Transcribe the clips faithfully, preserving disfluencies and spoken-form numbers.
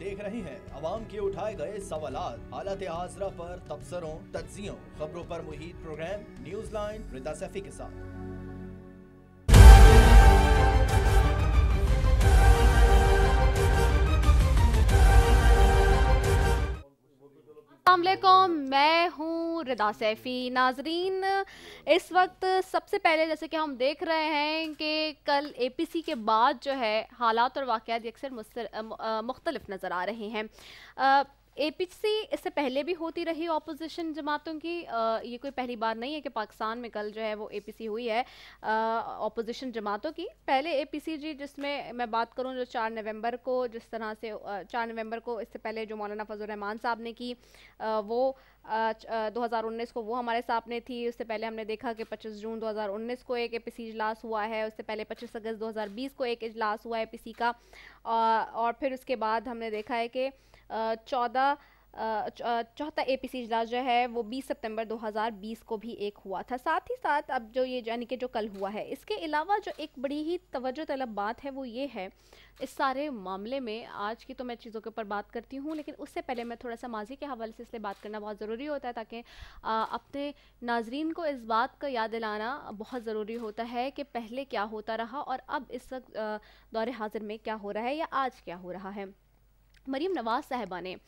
देख रहे हैं अवाम के उठाए गए सवालात, हालत आसरा पर तबसरों, तज्जियों, खबरों पर मुहित programme news line Rida Saifi के साथ। अस्सलामुअलैकुम, मैं हूँ रिदा सैफी। नाजरीन, इस वक्त सबसे पहले जैसे कि हम देख रहे हैं कि कल एपीसी के बाद जो है हालात और वाक़यात अक्सर मुख्तलिफ नज़र आ रहे हैं। एपीसी इससे पहले भी होती रही अपोजिशन जमातों की, आ, ये कोई पहली बार नहीं है कि पाकिस्तान में कल जो है वो एपीसी हुई है अपोजिशन जमातों की। पहले एपीसी जी जिसमें मैं बात करूं जो चार नवंबर को जिस तरह से चार नवंबर को इससे पहले जो मौलाना फजल रहमान साहब ने की आ, वो दो हज़ार उन्नीस को वो हमारे सामने थी। उससे पहले हमने देखा कि पच्चीस जून दो हज़ार उन्नीस को एक एपीसी इजलास हुआ है। उससे पहले पच्चीस अगस्त दो हज़ार बीस को एक इजलास हुआ है एपीसी का, और फिर उसके बाद हमने देखा है कि चौदह चौथा एपीसी इजलास जो है वो बीस सितंबर दो हज़ार बीस को भी एक हुआ था। साथ ही साथ अब जो ये यानी कि जो कल हुआ है, इसके अलावा जो एक बड़ी ही तवज्जो तलब बात है वो ये है इस सारे मामले में। आज की तो मैं चीज़ों के ऊपर बात करती हूँ, लेकिन उससे पहले मैं थोड़ा सा माजी के हवाले से इसलिए बात करना बहुत ज़रूरी होता है ताकि अपने नाजरीन को इस बात का याद दिलाना बहुत ज़रूरी होता है कि पहले क्या होता रहा और अब इस वक्त दौरे हाजिर में क्या हो रहा है या आज क्या हो रहा है। मरीम नवाज़ साहिबा ने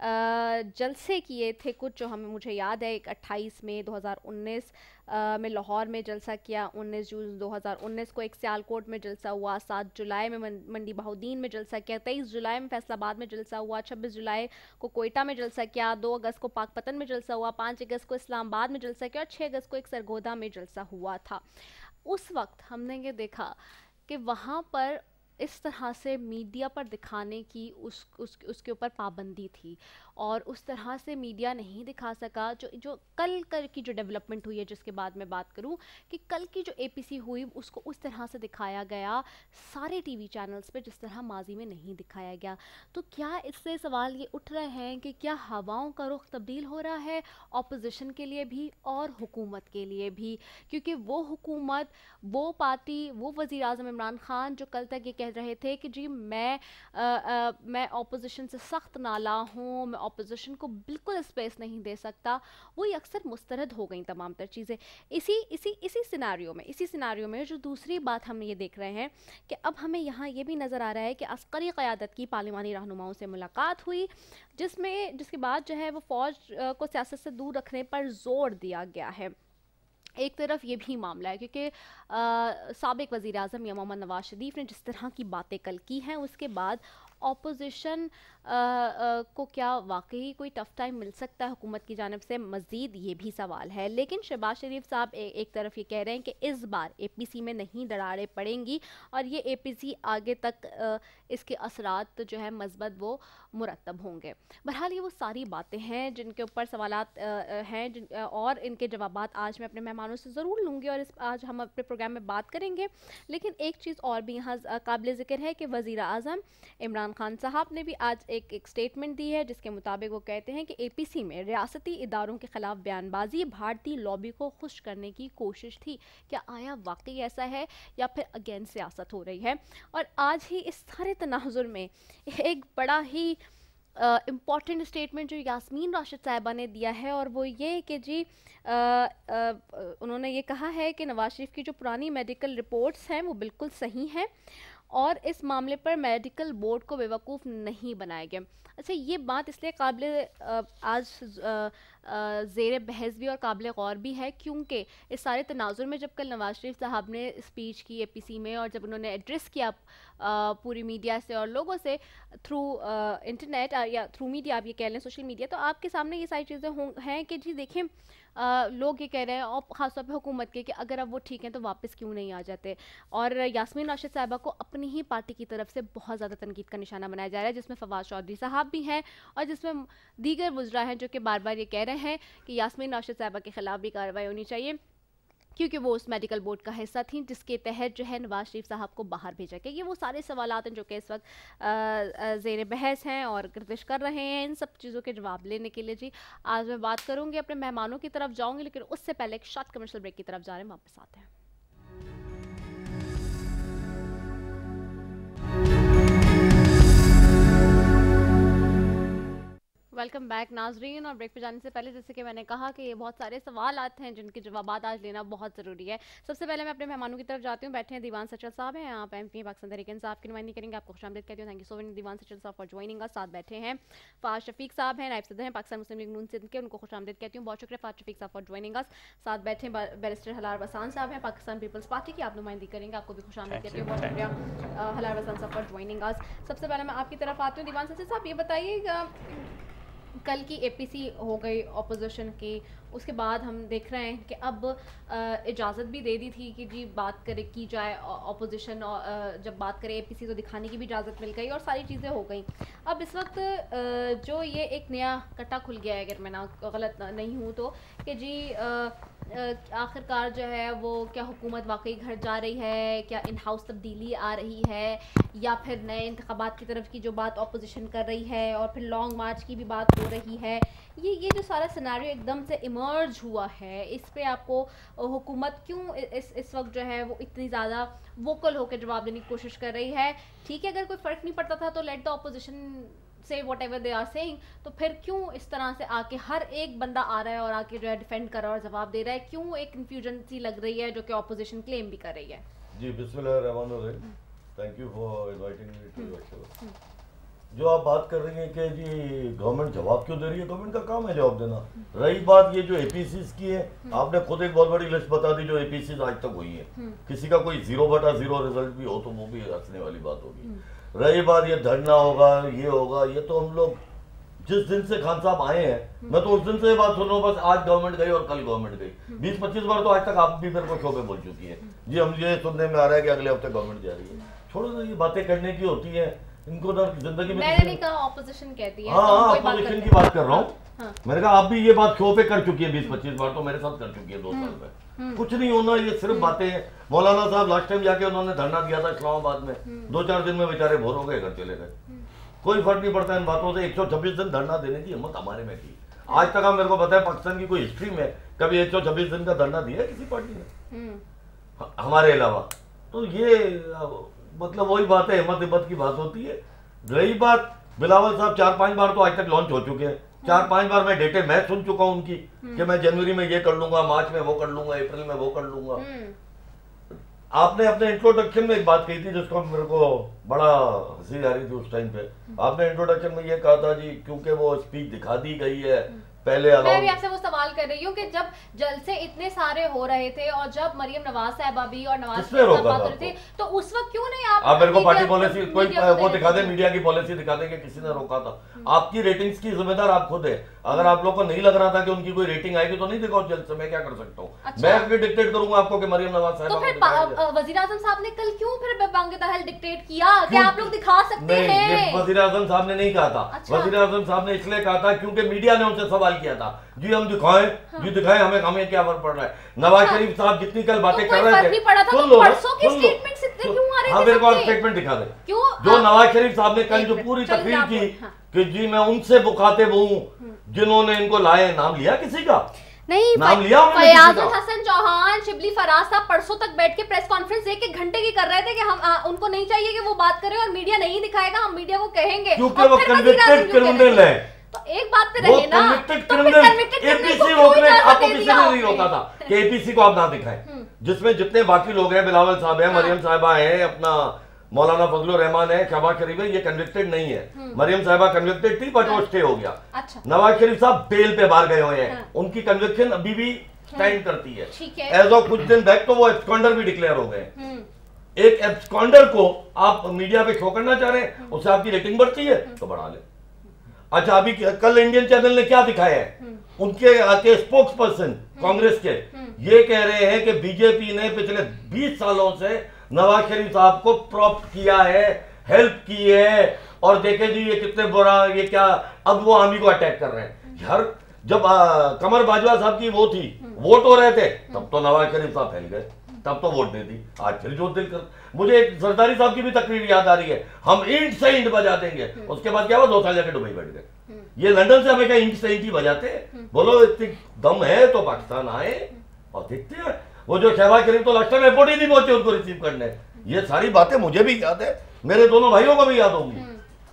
जलसे किए थे कुछ, जो हमें मुझे याद है। एक अट्ठाईस मई दो हज़ार उन्नीस में लाहौर में जलसा किया, उन्नीस जून दो हज़ार उन्नीस को एक सियालकोट में जलसा हुआ, सात जुलाई में मंडी बहाउद्दीन में जलसा किया, तेईस जुलाई में फैसलाबाद में जलसा हुआ, छब्बीस जुलाई को कोयटा में जलसा किया, दो अगस्त को पाकपतन में जलसा हुआ, पाँच अगस्त को इस्लामाबाद में जलसा किया और छः अगस्त को एक सरगोदा में जलसा हुआ था। उस वक्त हमने ये देखा कि वहाँ पर इस तरह से मीडिया पर दिखाने की उस, उस उसके ऊपर पाबंदी थी और उस तरह से मीडिया नहीं दिखा सका। जो जो कल कल की जो डेवलपमेंट हुई है, जिसके बाद मैं बात करूं कि कल की जो एपीसी हुई उसको उस तरह से दिखाया गया सारे टीवी चैनल्स पे जिस तरह माजी में नहीं दिखाया गया। तो क्या इससे सवाल ये उठ रहे हैं कि क्या हवाओं का रुख तब्दील हो रहा है अपोजिशन के लिए भी और हुकूमत के लिए भी? क्योंकि वो हुकूमत, वो पार्टी, वो वज़ीर आज़म इमरान खान जो कल तक ये कह रहे थे कि जी मैं आ, आ, मैं ऑपोजिशन से सख्त नाला हूँ, मैं ऑपोजिशन को बिल्कुल स्पेस नहीं दे सकता, वो अक्सर मुस्तरद हो गई तमाम तर चीज़ें। इसी इसी इसी सिनारियो में इसी सिनारियो में जो दूसरी बात हम ये देख रहे हैं कि अब हमें यहाँ ये भी नज़र आ रहा है कि अस्करी क़यादत की पार्लिमानी रहनुमाओं से मुलाकात हुई, जिसमें जिसके बाद जो है वो फ़ौज को सियासत से दूर रखने पर जोर दिया गया है। एक तरफ ये भी मामला है क्योंकि साबिक वज़ीर आज़म या मोहम्मद नवाज शरीफ ने जिस तरह की बातें कल की हैं, उसके बाद ऑपोजिशन को क्या वाकई कोई टफ टाइम मिल सकता है हुकूमत की जानिब से, मज़ीद ये भी सवाल है। लेकिन शहबाज शरीफ साहब ए, एक तरफ ये कह रहे हैं कि इस बार एपीसी में नहीं दरारें पड़ेंगी और ये एपीसी आगे तक आ, इसके असरात जो है मज़बत वो मुरतब होंगे। बहरहाल ये वो सारी बातें हैं जिनके ऊपर सवालात हैं जिन, और इनके जवाबात आज मैं अपने मेहमानों से ज़रूर लूँगी और इस आज हम अपने प्रोग्राम में बात करेंगे। लेकिन एक चीज़ और भी यहाँ काबिल ज़िक्र है कि वज़ीर आज़म इमरान खान साहब ने भी आज एक एक स्टेटमेंट दी है जिसके मुताबिक वो कहते हैं कि एपीसी में रियासती इदारों के खिलाफ बयानबाजी भारतीय लॉबी को खुश करने की कोशिश थी। क्या आया वाकई ऐसा है या फिर अगेन सियासत हो रही है? और आज ही इस सारे तनाजुर में एक बड़ा ही इम्पॉर्टेंट uh, स्टेटमेंट जो यास्मीन राशिद साहिबा ने दिया है और वो ये कि जी uh, uh, उन्होंने ये कहा है कि नवाज शरीफ की जो पुरानी मेडिकल रिपोर्ट्स हैं वो बिल्कुल सही हैं और इस मामले पर मेडिकल बोर्ड को बेवकूफ़ नहीं बनाया गया। अच्छा, ये बात इसलिए काबिल आज ज़ेर बहस भी और काबिल गौर भी है क्योंकि इस सारे तनाजुर में जब कल नवाज शरीफ साहब ने स्पीच की एपीसी में और जब उन्होंने एड्रेस किया पूरी मीडिया से और लोगों से थ्रू इंटरनेट या थ्रू मीडिया, आप ये कह लें सोशल मीडिया, तो आपके सामने ये सारी चीज़ें हैं कि जी देखें आ, लोग ये कह रहे हैं और ख़ासतौर पे हुकूमत के कि अगर अब वो ठीक हैं तो वापस क्यों नहीं आ जाते। और यास्मीन राशिद साहिबा को अपनी ही पार्टी की तरफ से बहुत ज़्यादा तनकीद का निशाना बनाया जा रहा है, जिसमें फवाद चौधरी साहब भी हैं और जिसमें दीगर वुज़रा हैं जो कि बार बार ये कह रहे हैं कि यास्मीन राशिद साहिबा के ख़िलाफ़ भी कार्रवाई होनी चाहिए क्योंकि वो उस मेडिकल बोर्ड का हिस्सा थी जिसके तहत जो है नवाज शरीफ साहब को बाहर भेजा गया। ये वो सारे सवालात हैं जो कि इस वक्त ज़ेर बहस हैं और गर्दिश कर रहे हैं। इन सब चीज़ों के जवाब लेने के लिए जी आज मैं बात करूँगी, अपने मेहमानों की तरफ जाऊँगी, लेकिन उससे पहले एक शॉर्ट कमर्शियल ब्रेक की तरफ जा रहे हैं, वापस आते हैं। वेलकम बैक नाजरीन। और ब्रेक पे जाने से पहले जैसे कि मैंने कहा कि ये बहुत सारे सवाल आते हैं जिनके जवाब आज लेना बहुत ज़रूरी है। सबसे पहले मैं अपने मेहमानों की तरफ जाती हूँ। बैठे हैं दीवान सचल साहब हैं, आप एम पी पाकिस्तान तहरीक इंसाफ की नुमाइंदगी करेंगे। आपको खुशामदीद कहती हूँ। Thank you so much Diwan Sachal साहब फॉर ज्वाइनिंग अस। साथ बैठे हैं फाज शफीक साहब हैं, नायब सदर हैं पाकिस्तान मुस्लिम लीग नून सिंध के, उनको खुशामदीद कहती हूँ। बहुत शुक्रिया फाज शफीक साहब फॉर ज्वाइनिंग अस। साथ बैठे बैरिस्टर हलार वसान साहब हैं, पाकिस्तान पीपल्स पार्टी की, आप नुमाइंदगी करेंगे। आपको भी खुशामदीद कहती हूँ। बहुत शुक्रिया हलार वसान साहब फॉर ज्वाइनिंग अस। सबसे पहले मैं आपकी तरफ आती हूँ दीवान सचल साहब, ये बताइएगा कल की एपीसी हो गई ऑपोजिशन की, उसके बाद हम देख रहे हैं कि अब इजाज़त भी दे दी थी कि जी बात करे की जाए ऑपोजिशन, और जब बात करें एपीसी तो दिखाने की भी इजाज़त मिल गई और सारी चीज़ें हो गई। अब इस वक्त जो ये एक नया कट्टा खुल गया है, अगर मैं ना गलत नहीं हूँ तो, कि जी आखिरकार जो है वो क्या हुकूमत वाकई घर जा रही है, क्या इन हाउस तब्दीली आ रही है, या फिर नए इंतखाबात की तरफ की जो बात ऑपोजिशन कर रही है, और फिर लॉन्ग मार्च की भी बात हो रही है। ये ये जो सारा सिनेरियो एकदम से इमर्ज हुआ है, इस पे आपको हुकूमत क्यों इस इस वक्त जो है वो इतनी ज़्यादा वोकल होकर जवाब देने की कोशिश कर रही है? ठीक है, अगर कोई फ़र्क नहीं पड़ता था तो लेट द ऑपोजिशन से whatever they are saying, तो फिर क्यों इस तरह से आके हर एक बंदा आ रहा है और आके जो है डिफेंड कर रहा है और जवाब दे रहा है? क्यों एक कन्फ्यूजन सी लग रही है जो कि ऑपोजिशन क्लेम भी कर रही है? जी बिस्मिल्लाहिर्रहमानिर्रहीम, thank you for inviting me to your show. जो आप बात कर रही हैं कि जी गवर्नमेंट जवाब क्यों दे रही है, गवर्नमेंट का काम है जवाब देना। रही बात ये जो एपीसीज की है, आपने खुद एक बहुत बड़ी लिस्ट बता दी जो एपीसीज आज तक हुई है। किसी का कोई जीरो बटा जीरो रिजल्ट भी हो तो वो भी हंसने वाली बात होगी। रही बात ये धरना होगा, ये होगा, ये तो हम लोग जिस दिन से खान साहब आए हैं, मैं तो उस दिन से ये बात सुन रहा हूँ, बस आज गवर्नमेंट गई और कल गवर्नमेंट गई। बीस पच्चीस बार तो आज तक आप भी मेरे को शो पे बोल चुकी है जी, हम ये सुनने में आ रहा है कि अगले हफ्ते गवर्नमेंट जा रही है। छोड़ो ना, ये बातें करने की होती है, इनको ना जिंदगी में। मैंने नहीं कहा ऑपोजिशन कहती है। हाँ हाँ, ऑपोजिशन की बात कर रहा हूँ। हाँ। मैंने कहा आप भी ये बात शो पे कर चुकी है बीस पच्चीस बार, तो मेरे साथ कर चुकी है दो साल में। कुछ नहीं होना, ये सिर्फ बातें हैं। मौलाना साहब लास्ट टाइम जाके उन्होंने धरना दिया था इस्लामाबाद में, दो चार दिन में बेचारे भोर हो गए, घर चले गए। कोई फर्क नहीं पड़ता इन बातों से। एक सौ छब्बीस दिन धरना देने की हिम्मत हमारे में थी। आज तक आप मेरे को पता है पाकिस्तान की कोई हिस्ट्री में कभी एक सौ छब्बीस दिन का धरना दिया है किसी पार्टी ने हमारे अलावा? तो ये मतलब वही बात है, हिम्मत हिम्मत की बात होती है। रही बात बिलावल साहब, चार पांच बार तो आज तक लॉन्च हो चुके हैं। चार पांच बार मैं डेटे मैं सुन चुका हूं उनकी कि मैं जनवरी में ये कर लूंगा, मार्च में वो कर लूंगा, अप्रैल में वो कर लूंगा। आपने अपने इंट्रोडक्शन में एक बात कही थी जिसको मेरे को बड़ा हंसी आ रही थी उस टाइम पे। आपने इंट्रोडक्शन में ये कहा था जी क्योंकि वो स्पीच दिखा दी गई है पहले। मैं भी आपसे वो सवाल कर रही हूँ कि जब जलसे इतने सारे हो रहे थे और जब मरियम नवाज साहिबा भी और नवाज साहब बात कर रहे थे, तो उस वक्त क्यों नहीं आप आप मेरे को पार्टी पॉलिसी कोई वो दिखा दे, मीडिया की पॉलिसी दिखा दे कि किसी ने रोका था? आपकी रेटिंग्स की जिम्मेदार आप खुद है। अगर आप लोग को नहीं लग रहा था कि उनकी कोई रेटिंग आएगी तो नहीं दिखाओ जलसे, मैं क्या कर सकता हूँ? मैं अभी डिक्टेट करूंगा आपको कि मरियम नवाज साहिबा। तो फिर वजीर आजम साहब ने कल क्यों फिर बांग्लादेश डिक्टेट किया कि आप लोग दिखा सकते हैं? वजीर आजम साहब ने नहीं कहा था। वजीर आजम साहब ने इसलिए कहा था क्योंकि मीडिया ने उनसे सवाल किया था जी हम दिखाएं, हाँ। जी दिखाएं, हमें हमें क्या फर्क पड़ रहा है? नवाज हाँ। शरीफ साहब जितनी कल बातें तो कर रहे थे, सुन लो परसों की स्टेटमेंट से इतने क्यों आ रहे थे? हाँ मेरे को स्टेटमेंट दिखा दे जो नवाज शरीफ साहब ने कल जो पूरी तकरीर की कि जी मैं उनसे मुखातिब हूँ जिन्होंने इनको लाए। नाम लिया किसी का? नहीं, नाम लिया फयाजुल हसन चौहान, शिबली फराज साहब परसों तक बैठ के प्रेस कॉन्फ्रेंस एक एक घंटे की कर रहे थे कि हम आ, उनको नहीं चाहिए कि वो बात करें और मीडिया नहीं दिखाएगा, हम मीडिया को कहेंगे क्योंकि वो कन्विक्टेड क्रिमिनल है। तो एक बात पे रहे ना, तो एपीसी रोकने आपको किसी ने नहीं रोका था कि एपीसी को आप ना दिखाएं, जिसमें जितने बाकी लोग हैं, बिलावल साहब हैं, मरियम साहिबा हैं, अपना मौलाना फजलुर रहमान है, शहबाज शरीफ है, ये कन्विक्टेड नहीं है। मरियम साहिबा कन्विक्टेड थी बट वो स्टे हो गया। अच्छा। नवाज शरीफ साहब बेल पे बाहर गए हुए हैं, उनकी कन्विक्शन अभी भी स्टैंड करती है। एज ऑफ कुछ दिन बैक तो वो एब्सकॉन्डर भी डिक्लेयर हो गए। एक एब्सकॉन्डर को आप मीडिया पे शो करना चाह रहे हैं, उससे आपकी रेटिंग बढ़ती है तो बढ़ा ले। अच्छा, अभी कल इंडियन चैनल ने क्या दिखाया है? उनके आके स्पोक्स पर्सन कांग्रेस के ये कह रहे हैं कि बीजेपी ने पिछले बीस सालों से नवाज शरीफ साहब को प्रॉप्ट किया है, हेल्प की है, और देखे जी ये कितने बुरा, ये क्या, अब वो आर्मी को अटैक कर रहे हैं यार। जब आ, कमर बाजवा साहब की वो थी, वोट हो रहे थे, तब तो नवाज शरीफ साहब फैल गए, तब तो वोट दे दी। आज फिर जो दिल कर, मुझे एक सरदारी साहब की भी तकरीर याद आ रही है, हम ईंट से ईंट बजा देंगे। उसके बाद क्या हुआ? दो साल जाके दुबई बैठ गए। ये लंदन से हमें क्या ईंट से ईंट ही बजाते हैं? बोलो इतनी दम है तो पाकिस्तान आए और देखते हैं। वो जो शहबाज शरीफ तो लास्ट टाइम एयरपोर्ट ही नहीं पहुंचे उनको रिसीव करने। ये सारी बातें मुझे भी याद है, मेरे दोनों भाइयों को भी याद होंगी।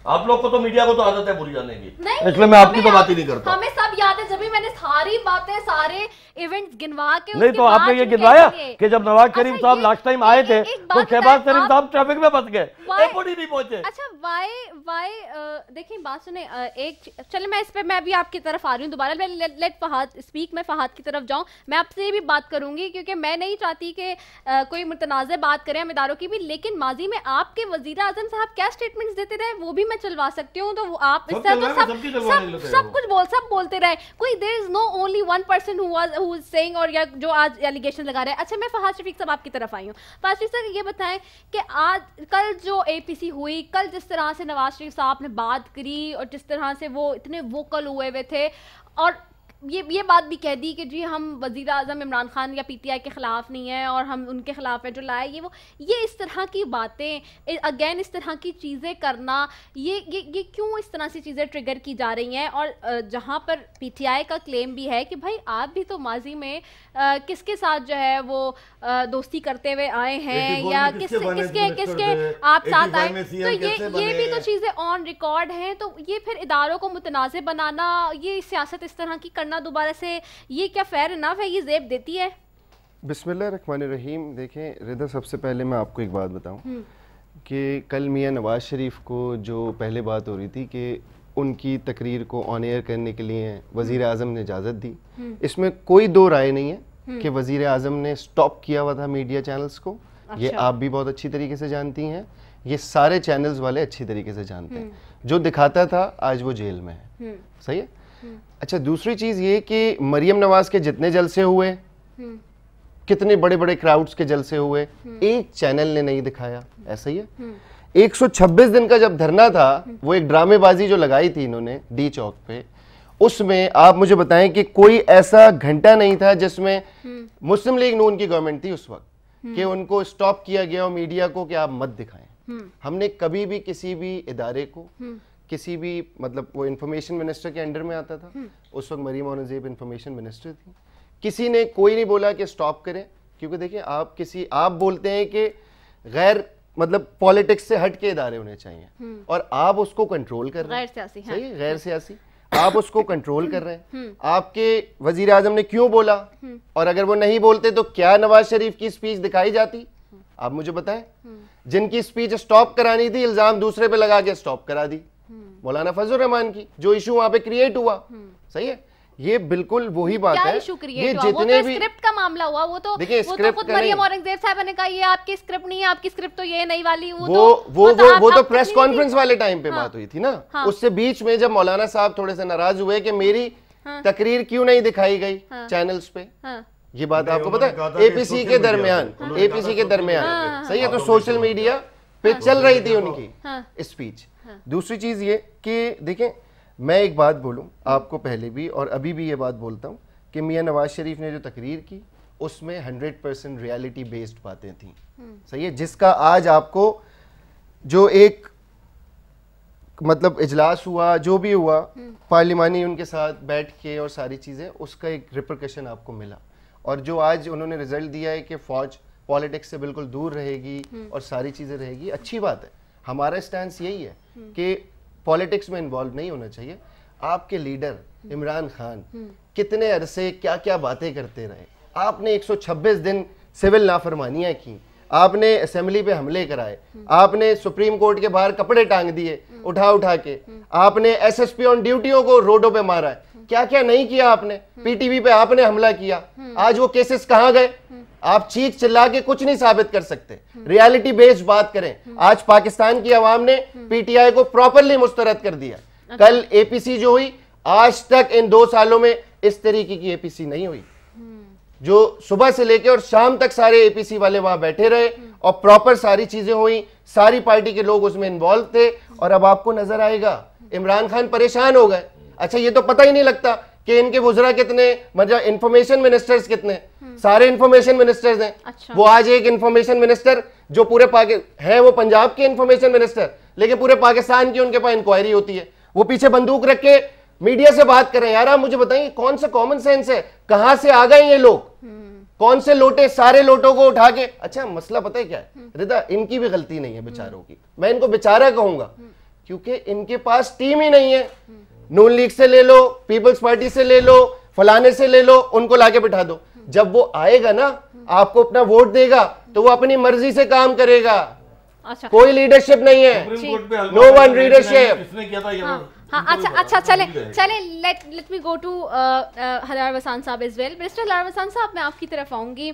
आप लोग को तो मीडिया को तो आदत है बुरी जाने की, इसलिए मैं आपकी तो बात ही नहीं करता। हमें सब याद है, जब भी मैंने सारी बातें सारे इवेंट्स गिनवा के नहीं तो आपने ये गिनवाया कि जब नवाज शरीफ साहब लास्ट टाइम आए थे तो शहबाज शरीफ साहब ट्रैफिक में फंस गए, एयरपोर्ट ही नहीं पहुंचे। अच्छा वाई वाई देखिए बात सुने, एक चले मैं इस पे मैं भी आपकी तरफ आ रही हूँ दोबारा, लेट फहद स्पीक, मैं फहद की तरफ जाऊँ, मैं आपसे ये भी बात करूंगी क्योंकि मैं नहीं चाहती कि कोई मुतनाज़ बात करें हम इदारों की भी, लेकिन माजी में आपके वजीर आजम साहब क्या स्टेटमेंट्स देते रहे वो भी मैं चलवा सकती हूँ, तो आप इस तरह तो सब सब सब कुछ बोल सब बोलते रहे, कोई there is no only one person who was who is saying और या जो आज एलिगेशन लगा रहे हैं। अच्छा मैं फहद शफीक साहब आपकी तरफ आई हूँ, फहद शफीक साहब ये बताएं कि आज कल जो एपीसी हुई, कल जिस तरह से नवाज शरीफ साहब ने बात करी और जिस तरह से वो इतने वोकल हुए हुए थे और ये ये बात भी कह दी कि जी हम वज़ीर आज़म इमरान खान या पीटीआई के ख़िलाफ़ नहीं है और हम उनके ख़िलाफ़ है जो लाए ये वो, ये इस तरह की बातें अगेन इस तरह की चीज़ें करना, ये ये ये क्यों इस तरह से चीज़ें ट्रिगर की जा रही हैं? और जहाँ पर पीटीआई का क्लेम भी है कि भाई आप भी तो माजी में आ, किसके साथ जो है वो आ, दोस्ती करते हुए आए हैं या किस किसके किसके आप साथ आए, तो ये ये भी तो चीज़ें ऑन रिकॉर्ड हैं, तो ये फिर इदारों को मुतनाज़े बनाना, ये सियासत इस तरह की करना दोबारा से, ये क्या फेयर इनफ है, ये ज़ेब देती है? बिस्मिल्लाहिर्रहमानिर्रहीम। देखें रिदा, सबसे पहले मैं आपको एक बात बताऊं कि कल मियां नवाज शरीफ को जो पहले बात हो रही थी कि उनकी तकरीर को ऑन एयर करने के लिए वज़ीर आज़म ने इजाज़त दी, इसमें कोई दो राय नहीं है कि वज़ीर आज़म ने स्टॉप किया हुआ था मीडिया चैनल्स को। अच्छा। ये आप भी बहुत अच्छी तरीके से जानती हैं, ये सारे चैनल्स वाले अच्छी तरीके से जानते हैं। जो दिखाता था आज वो जेल में है, सही है। अच्छा दूसरी चीज ये कि मरियम नवाज के जितने जलसे हुए, कितने बड़े बड़े क्राउड्स के जलसे हुए, एक चैनल ने नहीं दिखाया, ऐसा ही है। एक सौ छब्बीस दिन का जब धरना था, वो एक ड्रामेबाजी जो लगाई थी इन्होंने डी चौक पे, उसमें आप मुझे बताएं कि कोई ऐसा घंटा नहीं था जिसमें मुस्लिम लीग नून की गवर्नमेंट थी उस वक्त कि उनको स्टॉप किया गया और मीडिया को कि आप मत दिखाएं। हमने कभी भी किसी भी इदारे को, किसी भी मतलब वो इंफॉर्मेशन मिनिस्टर के अंडर में आता था, उस वक्त मरीम औरंगजेब इंफॉर्मेशन मिनिस्टर थी, किसी ने कोई नहीं बोला कि स्टॉप करें, क्योंकि देखिए आप किसी आप बोलते हैं कि गैर मतलब पॉलिटिक्स से हट के इदारे होने चाहिए और आप उसको कंट्रोल कर रहे हैं, गैर सियासी, सही है, गैर सियासी आप उसको कंट्रोल कर रहे हैं। आपके वजीर आजम ने क्यों बोला, और अगर वो नहीं बोलते तो क्या नवाज शरीफ की स्पीच दिखाई जाती, आप मुझे बताएं। जिनकी स्पीच स्टॉप करानी थी, इल्जाम दूसरे पे लगा के स्टॉप करा दी, मौलाना फजल रहमान की, जो इशू वहां पे क्रिएट हुआ, सही है। ये बिल्कुल वही बात है, ये जितने भी स्क्रिप्ट का मामला हुआ वो तो देखिए वो तो खुद मरियम औरंगजेब साहब ने कहा ये आपकी स्क्रिप्ट नहीं है, आपकी स्क्रिप्ट तो ये नई वाली, वो वो तो, वो वो, वो तो प्रेस कॉन्फ्रेंस वाले टाइम पे हाँ, बात हुई थी ना हाँ, उससे बीच में जब मौलाना साहब थोड़े से नाराज हुए कि मेरी हाँ, तकरीर क्यों नहीं दिखाई गई हाँ, चैनल्स पे हाँ, ये बात आपको पता है, एपीसी के दरमियान एपीसी के दरमियान सही है, तो सोशल मीडिया पे चल रही थी उनकी स्पीच। दूसरी चीज ये कि देखें, मैं एक बात बोलूं आपको पहले भी और अभी भी ये बात बोलता हूं कि मियां नवाज शरीफ ने जो तकरीर की उसमें हंड्रेड परसेंट रियलिटी बेस्ड बातें थी, सही है, जिसका आज आपको जो एक मतलब इजलास हुआ, जो भी हुआ पार्लिमानी उनके साथ बैठ के और सारी चीज़ें, उसका एक रिपरकशन आपको मिला। और जो आज उन्होंने रिजल्ट दिया है कि फौज पॉलिटिक्स से बिल्कुल दूर रहेगी और सारी चीज़ें रहेगी, अच्छी बात है। हमारा स्टैंड यही है कि पॉलिटिक्स में इन्वॉल्व नहीं होना चाहिए। आपके लीडर इमरान खान कितने अरसे क्या क्या बातें करते रहे, आपने एक सौ छब्बीस दिन सिविल नाफरमानियां की, आपने असेंबली पे हमले कराए, आपने सुप्रीम कोर्ट के बाहर कपड़े टांग दिए उठा उठा के, आपने एसएसपी ऑन ड्यूटियों को रोडों पे मारा है, क्या क्या नहीं किया आपने, पीटीवी पे आपने हमला किया, आज वो केसेस कहाँ गए? आप चीख चिल्ला के कुछ नहीं साबित कर सकते, रियलिटी बेस्ड बात करें। आज पाकिस्तान की आवाम ने पीटीआई को प्रॉपरली मुस्तरद कर दिया। कल एपीसी जो हुई, आज तक इन दो सालों में इस तरीके की एपीसी नहीं हुई, जो सुबह से लेकर और शाम तक सारे एपीसी वाले वहां बैठे रहे और प्रॉपर सारी चीजें हुई, सारी पार्टी के लोग उसमें इन्वॉल्व थे। और अब आपको नजर आएगा इमरान खान परेशान हो गए। अच्छा ये तो पता ही नहीं लगता कि इनके वुज़रा कितने, मतलब इंफॉर्मेशन मिनिस्टर्स कितने, सारे इंफॉर्मेशन मिनिस्टर्स हैं। अच्छा। वो आज एक इंफॉर्मेशन मिनिस्टर जो पूरे पाकिस्तान है, वो पंजाब के इंफॉर्मेशन मिनिस्टर, लेकिन पूरे पाकिस्तान की उनके पास इंक्वायरी होती है, वो पीछे बंदूक रख के मीडिया से बात करें। यार आप मुझे बताइए कौन सा कॉमन सेंस है, कहां से आ गए ये लोग, कौन से लोटे, सारे लोटों को उठा के। अच्छा मसला पता है क्या है रिदा, इनकी भी गलती नहीं है बेचारों की, मैं इनको बेचारा कहूंगा। क्योंकि इनके पास टीम ही नहीं है। नून लीग से ले लो, पीपल्स पार्टी से ले लो, फलाने से ले लो, उनको लाके बिठा दो। जब वो आएगा ना, आपको अपना वोट देगा, तो वो अपनी मर्जी से काम करेगा। अच्छा। कोई लीडरशिप नहीं है, नो वन लीडरशिप। किसने किया था ये? हाँ, हाँ, अच्छा अच्छा चले चले let let me go to Halar Wassan साहब as well. Mister Halar Wassan साहब, मैं आपकी तरफ आऊँगी।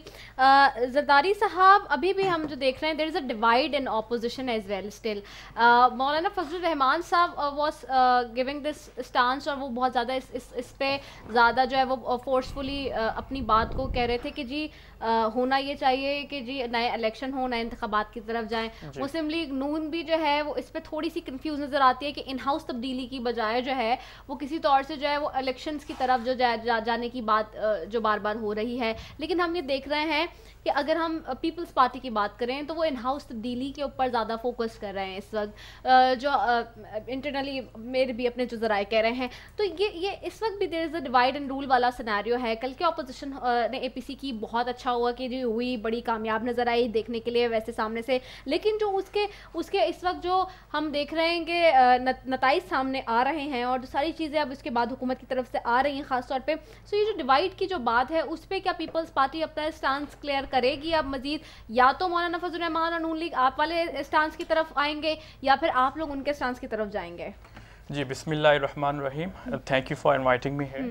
जरदारी साहब, अभी भी हम जो देख रहे हैं, there is a divide in opposition as well still. Maulana Fazlur Rahman साहब वाज गिविंग दिस स्टांस, और वो बहुत ज़्यादा इस इस इस पे ज़्यादा जो है वो फोर्सफुली uh, अपनी बात को कह रहे थे कि जी uh, होना ये चाहिए कि जी नए इलेक्शन हो, नए इंतखाबात की तरफ जाएँ। मुस्लिम लीग नून भी जो है वो इस पर थोड़ी सी कन्फ्यूज नज़र आती है कि इन हाउस तब्दीली की बजाय जो है वो किसी तौर से जो है वो इलेक्शंस की तरफ जो जा, जा, जाने की बात जो बार बार हो रही है। लेकिन हम ये देख रहे हैं कि अगर हम पीपल्स पार्टी की बात करें तो वो इन हाउस तब्दीली के ऊपर ज़्यादा फोकस कर रहे हैं इस वक्त, जो इंटरनली मेरे भी अपने जो ज़राए कह रहे हैं। तो ये ये इस वक्त भी there is a divide and rule वाला सिनेरियो है। कल के ऑपोजिशन ने एपीसी की बहुत अच्छा हुआ कि जी हुई, बड़ी कामयाब नज़र आई देखने के लिए वैसे सामने से। लेकिन जो उसके उसके इस वक्त जो हम देख रहे हैं कि नताइज सामने आ रहे हैं और जो सारी चीज़ें अब इसके बाद हुकूमत की तरफ से आ रही हैं ख़ास तौर पे, सो ये जो डिवाइड की जो बात है उस पर क्या पीपल्स पार्टी अपना स्टांस क्लियर करेगी अब मजीद, या तो मौलाना फजलुर रहमान और नून लीग आप वाले स्टांस की तरफ आएंगे या फिर आप लोग उनके स्टांस की तरफ जाएंगे? जी, बिस्मिल्लाहिर्रहमानिर्रहीम, thank you for inviting me here.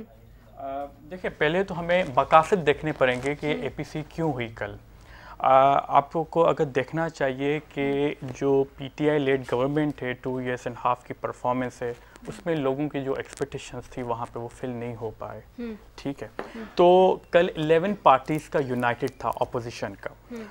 देखिए, पहले तो हमें मकासद देखने पड़ेंगे कि एपीसी क्यों हुई कल। Uh, आपको अगर देखना चाहिए कि जो पीटीआई लेड गवर्नमेंट है टू इयर्स एंड हाफ की परफॉर्मेंस है, उसमें लोगों की जो एक्सपेक्टेशंस थी वहाँ पे वो फिल नहीं हो पाए। ठीक है, तो कल इलेवन पार्टीज़ का यूनाइटेड था ऑपोजिशन का,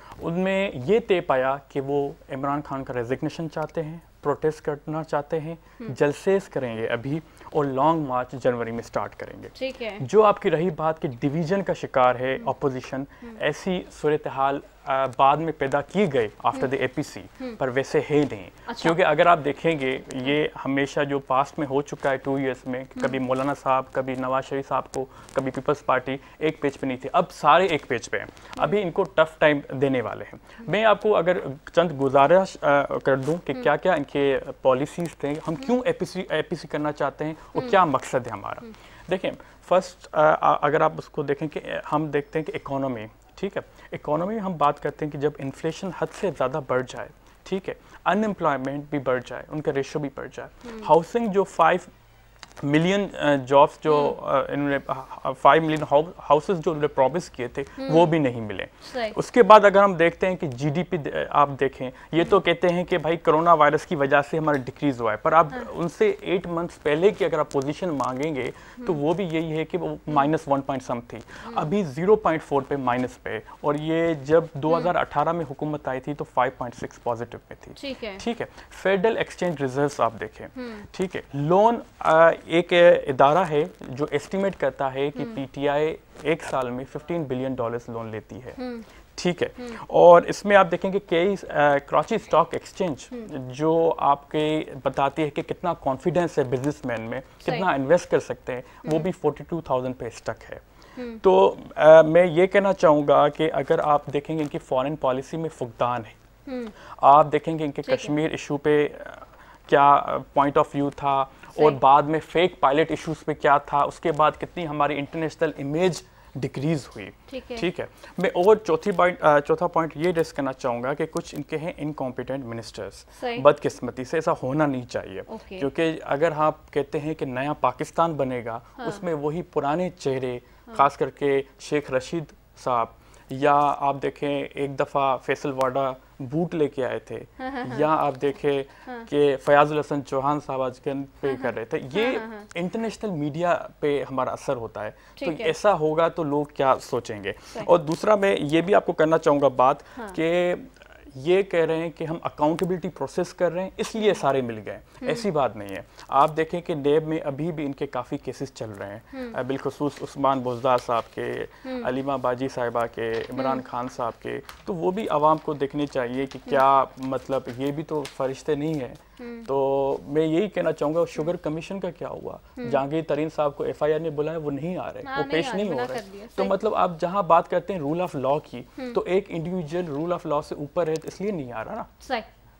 उनमें ये तय पाया कि वो इमरान खान का रेजिग्नेशन चाहते हैं, प्रोटेस्ट करना चाहते हैं, जलसेस करेंगे अभी और लॉन्ग मार्च जनवरी में स्टार्ट करेंगे। ठीक है। जो आपकी रही बात कि डिवीजन का शिकार है ऑपोजिशन, ऐसी सूरत हाल बाद में पैदा की गई आफ्टर द एपीसी, पर वैसे है नहीं। अच्छा। क्योंकि अगर आप देखेंगे ये हमेशा जो पास्ट में हो चुका है टू इयर्स में, कभी मौलाना साहब, कभी नवाज शरीफ साहब को, कभी पीपल्स पार्टी एक पेज पे नहीं थे, अब सारे एक पेज पे हैं। अभी इनको टफ टाइम देने वाले हैं। मैं आपको अगर चंद गुजारिश कर दूं कि क्या क्या इनके पॉलिसीज थे, हम क्यों एपीसी एपीसी करना चाहते हैं और क्या मकसद है हमारा। देखें, फर्स्ट अगर आप उसको देखें कि हम देखते हैं कि इकोनॉमी, ठीक है, इकोनॉमी में हम बात करते हैं कि जब इन्फ्लेशन हद से ज़्यादा बढ़ जाए, ठीक है, अनएम्प्लॉयमेंट भी बढ़ जाए, उनका रेशो भी बढ़ जाए, हाउसिंग जो फाइव मिलियन जॉब्स जो इन्होंने फाइव मिलियन हाउसेस जो उन्होंने प्रॉमिस किए थे वो भी नहीं मिले। उसके बाद अगर हम देखते हैं कि जीडीपी आप देखें, ये तो कहते हैं कि भाई कोरोना वायरस की वजह से हमारा डिक्रीज हुआ है, पर आप उनसे एट मंथ्स पहले की अगर आप पोजीशन मांगेंगे तो वो भी यही है कि वो माइनस वन पॉइंट सम थी, अभी जीरो पॉइंट फोर पे माइनस पे, और ये जब दो हज़ार अठारह में हुकूमत आई थी तो फाइव पॉइंट सिक्स पॉजिटिव में थी। ठीक है, ठीक है। फेडरल एक्सचेंज रिजर्व्स आप देखें, ठीक है, लोन एक इदारा है जो एस्टिमेट करता है कि पीटीआई एक साल में फिफ्टीन बिलियन डॉलर्स लोन लेती है। ठीक है, और इसमें आप देखेंगे कई कराची स्टॉक एक्सचेंज जो आपके बताती है कि कितना कॉन्फिडेंस है बिजनेसमैन में, कितना इन्वेस्ट कर सकते हैं, वो भी फोर्टी टू थाउजेंड पे स्टक है। तो आ, मैं ये कहना चाहूँगा कि अगर आप देखेंगे इनकी फॉरेन पॉलिसी में फुकदान है, आप देखेंगे इनके कश्मीर इशू पे क्या पॉइंट ऑफ व्यू था और बाद में फेक पायलट इश्यूज पे क्या था, उसके बाद कितनी हमारी इंटरनेशनल इमेज डिक्रीज हुई। ठीक है, मैं और चौथी पॉइंट चौथा पॉइंट ये डिस्कस करना चाहूँगा कि कुछ इनके हैं इनकॉम्पिटेंट मिनिस्टर्स, बदकिस्मती से ऐसा होना नहीं चाहिए। क्योंकि अगर आप कहते हैं कि नया पाकिस्तान बनेगा, हाँ। उसमें वही पुराने चेहरे, हाँ। खास करके शेख रशीद साहब, या आप देखें एक दफ़ा फैसल वाडा बूट लेके आए थे, हाँ हाँ या आप देखें हाँ कि फयाजुल हसन चौहान साहब आज पे हाँ कर रहे थे, ये इंटरनेशनल मीडिया पे हमारा असर होता है, तो ऐसा होगा तो लोग क्या सोचेंगे। और दूसरा मैं ये भी आपको करना चाहूँगा बात हाँ। कि ये कह रहे हैं कि हम अकाउंटेबिलिटी प्रोसेस कर रहे हैं इसलिए सारे मिल गए, ऐसी बात नहीं है। आप देखें कि नेब में अभी भी इनके काफ़ी केसेस चल रहे हैं, बिलखुसूस उस्मान बुज़दार साहब के, अलीमा बाजी साहिबा के, इमरान खान साहब के, तो वो भी आवाम को देखने चाहिए कि क्या मतलब ये भी तो फरिश्ते नहीं है। तो मैं यही कहना चाहूँगा शुगर कमीशन का क्या हुआ, जहांगीर तरीन साहब को एफ आई आर ने बुलाया, वो नहीं आ रहे, वो पेश नहीं हो रहे। तो मतलब आप जहाँ बात करते हैं रूल ऑफ लॉ की, तो एक इंडिविजुअल रूल ऑफ लॉ से ऊपर है, इसलिए नहीं आ रहा ना।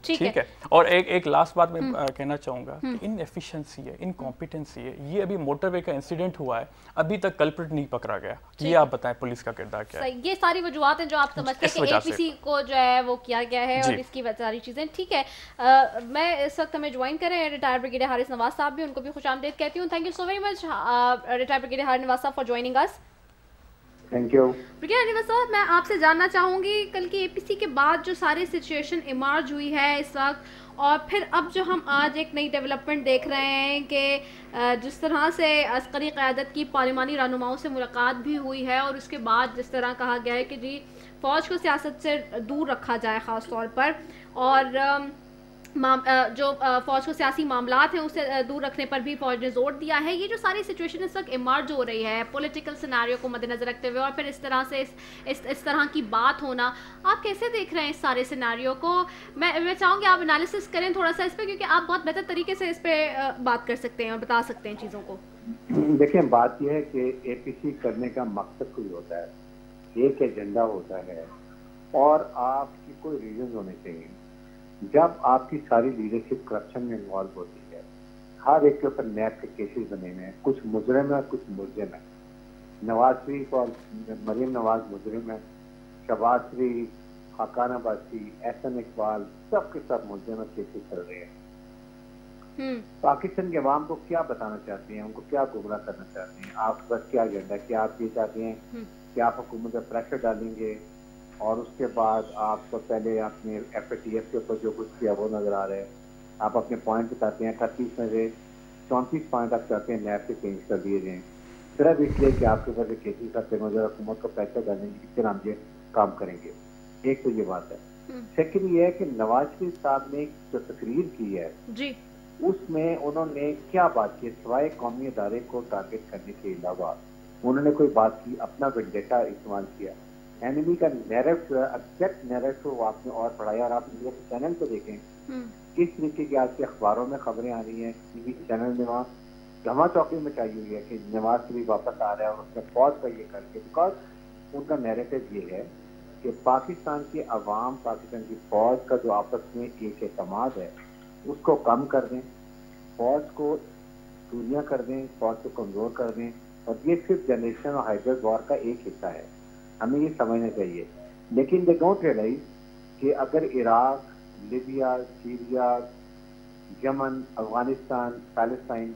ठीक है, है। और एक एक लास्ट बात मैं कहना चाहूंगा कि इन एफिशिएंसी है, इन कॉम्पिटेंसी है, ये अभी मोटरवे का इंसिडेंट हुआ है, अभी तक कल्प्रिट नहीं पकड़ा गया। ये आप बताएं पुलिस का किरदार क्या है? ये सारी वजूहत हैं जो आप समझते हैं कि एपीसी को जो है वो किया गया है और इसकी सारी चीजें। ठीक है, आ, मैं इस वक्त हमें ज्वाइन कर रहे हैं रिटायर्ड ब्रिगेडियर हारिस नवाज साहब भी, उनको भी खुशामदीद कहती हूँ। Thank you so very much retired brigadier Haris Nawaz साहब for joining us. Thank you brigadier Nawaz साहब, मैं आपसे जानना चाहूंगी कल की एपीसी के बाद जो सारी सिचुएशन इमर्ज हुई है इस वक्त, और फिर अब जो हम आज एक नई डेवलपमेंट देख रहे हैं कि जिस तरह से अस्करी क़यादत की पार्लिमानी रहनुमाओं से मुलाकात भी हुई है और उसके बाद जिस तरह कहा गया है कि जी फ़ौज को सियासत से दूर रखा जाए ख़ास तौर पर, और जो फ़ौज को सियासी मामलात हैं उससे दूर रखने पर भी फ़ौज ने जोर दिया है। ये जो सारी सिचुएशन इस वक्त इमर्ज हो रही है पॉलिटिकल सिनेरियो को मद्देनज़र रखते हुए, और फिर इस तरह से इस इस, इस तरह की बात होना, आप कैसे देख रहे हैं इस सारे सिनेरियो को? मैं मैं चाहूँगी आप एनालिसिस करें थोड़ा सा इस पर, क्योंकि आप बहुत बेहतर तरीके से इस पर बात कर सकते हैं और बता सकते हैं चीज़ों को। देखिए, बात यह है कि एपीसी करने का मकसद कोई होता है, एक एजेंडा होता है और आपकी कोई रीजन होने चाहिए। जब आपकी सारी लीडरशिप करप्शन में इन्वॉल्व होती है, हर एक के ऊपर नैब के केसेस बने हुए हैं, कुछ मुजरिम है कुछ मुलजिम है। नवाज शरीफ और मरीम नवाज मुजरिम है, शहबाज शरीफ, खाकान अब्बासी, एहसन इकबाल, सब के सब मुलजिम केसेस चल रहे हैं। पाकिस्तान के अवाम को क्या बताना चाहते हैं, उनको क्या गुमराह करना चाहते हैं? आपके पास क्या एजेंडा है? क्या आप ये चाहते हैं कि आप हुकूमत पर प्रेशर डालेंगे और उसके बाद आपको पहले अपने एफ ए टी एफ के ऊपर जो कुछ किया वो नजर आ रहा है, आप अपने पॉइंट बताते हैं, अट्ठाईस में से चौंतीस पॉइंट आप चाहते हैं नैब से चेंज कर दिए जाएँ, सिर्फ इसलिए कि आपके ऊपर केसेस करते हैं हुकूमत को पैसा डालेंगे, फिर हम ये काम करेंगे। एक तो ये बात है। सेकंड ये है कि नवाज शरीफ साहब ने जो तकरीर की है जी, उसमें उन्होंने क्या बात की सिवाय कौमी अदारे को टारगेट करने के अलावा? उन्होंने कोई बात की, अपना वेंडेटा इस्तेमाल किया, एनिमी का नैरेटिव, एग्जैक्ट नैरेटिव आपने और पढ़ाया। और आप इंडिया के चैनल पे देखें किस तरीके की आज के अखबारों में खबरें आ रही हैं, टीवी चैनल में वहाँ धमा चौकी मचाई हुई है कि नवाज शरीफ वापस आ रहा है और उसने फौज का ये करके, बिकॉज उनका नैरेटिव ये है कि पाकिस्तान की अवाम, पाकिस्तान की फौज का जो आपस में एक एतमाद है उसको कम कर दें, फौज को दूरियां कर दें, फौज को कमजोर कर दें, और ये सिर्फ जनरेशन और हाइब्रिड वॉर का एक हिस्सा है, हमें ये समझना चाहिए। लेकिन दे डोंट रियलाइज कि अगर Iraq, Libya, Syria, Yemen, Afghanistan, Palestine,